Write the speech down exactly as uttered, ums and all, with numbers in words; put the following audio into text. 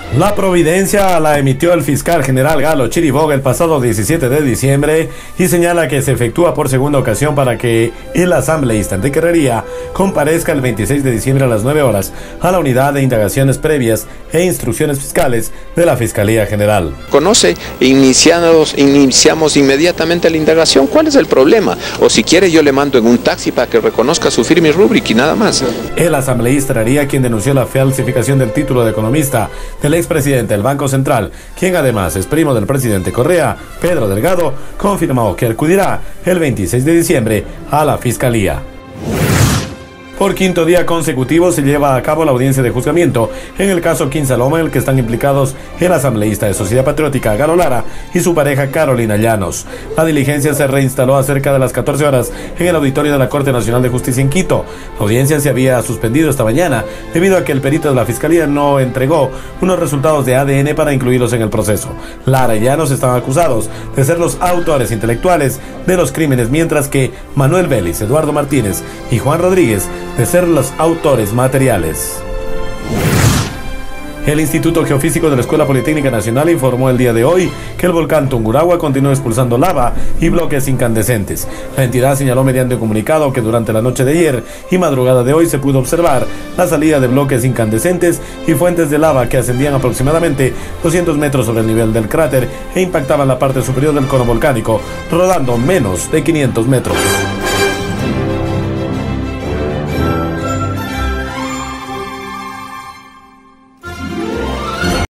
La providencia la emitió el fiscal general Galo Chiriboga el pasado diecisiete de diciembre y señala que se efectúa por segunda ocasión para que el asambleísta Enrique Herrería comparezca el veintiséis de diciembre a las nueve horas a la unidad de indagaciones previas e instrucciones fiscales de la Fiscalía General. Conoce, iniciamos, iniciamos inmediatamente la indagación. ¿Cuál es el problema? O si quiere yo le mando en un taxi para que reconozca su firma y rúbrica y nada más. El asambleísta Herrería, quien denunció la falsificación del título de economista del expresidente del Banco Central, quien además es primo del presidente Correa, Pedro Delgado, confirmó que acudirá el veintiséis de diciembre a la Fiscalía. Por quinto día consecutivo se lleva a cabo la audiencia de juzgamiento en el caso Quinsaloma, en el que están implicados el asambleísta de Sociedad Patriótica Galo Lara y su pareja Carolina Llanos. La diligencia se reinstaló a cerca de las catorce horas en el auditorio de la Corte Nacional de Justicia en Quito. La audiencia se había suspendido esta mañana debido a que el perito de la Fiscalía no entregó unos resultados de A D N para incluirlos en el proceso. Lara y Llanos estaban acusados de ser los autores intelectuales de los crímenes, mientras que Manuel Vélez, Eduardo Martínez y Juan Rodríguez de ser los autores materiales. El Instituto Geofísico de la Escuela Politécnica Nacional informó el día de hoy que el volcán Tungurahua continúa expulsando lava y bloques incandescentes. La entidad señaló mediante un comunicado que durante la noche de ayer y madrugada de hoy se pudo observar la salida de bloques incandescentes y fuentes de lava que ascendían aproximadamente doscientos metros sobre el nivel del cráter e impactaban la parte superior del cono volcánico, rodando menos de quinientos metros.